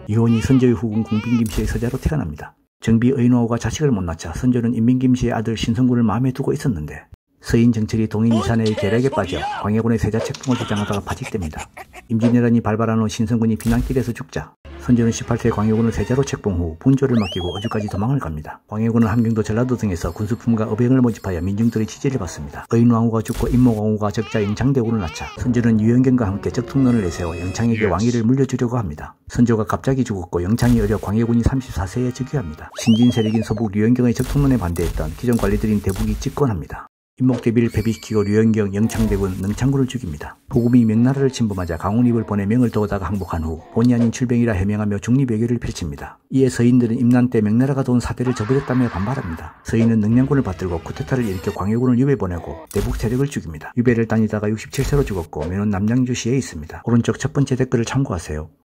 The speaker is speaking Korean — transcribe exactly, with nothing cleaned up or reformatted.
이혼이 선조의 후궁 궁빈 김씨의 서자로 태어납니다. 정비 의노가 자식을 못 낳자 선조는 인민 김씨의 아들 신성군을 마음에 두고 있었는데 서인 정철이 동인 이사내의 계략에 빠져 광해군의 세자 책봉을 주장하다가 파직됩니다. 임진왜란이 발발한 후 신성군이 비난길에서 죽자 선조는 십팔 세 광해군을 세자로 책봉 후 분조를 맡기고 어주까지 도망을 갑니다. 광해군은 함경도 전라도 등에서 군수품과 의병을 모집하여 민중들의 지지를 받습니다. 의인왕후가 죽고 임모광후가 적자 영창대군을 낳자 선조는 유영경과 함께 적통론을 내세워 영창에게 왕위를 물려주려고 합니다. 선조가 갑자기 죽었고 영창이 어려 광해군이 삼십사 세에 즉위합니다. 신진 세력인 서북 류영경의 적통론에 반대했던 기존 관리들인 대북이 집권합니다. 임목대비를 패비시키고 류영경, 영창대군, 능창군을 죽입니다. 보금이 명나라를 침범하자 강홍립을 보내 명을 도우다가 항복한 후 본의 아닌 출병이라 해명하며 중립외교를 펼칩니다. 이에 서인들은 임난 때 명나라가 도운 사대를 저버렸다며 반발합니다. 서인은 능량군을 받들고 쿠데타를 일으켜 광해군을 유배 보내고 대북 세력을 죽입니다. 유배를 다니다가 육십칠 세로 죽었고 묘는 남양주시에 있습니다. 오른쪽 첫 번째 댓글을 참고하세요.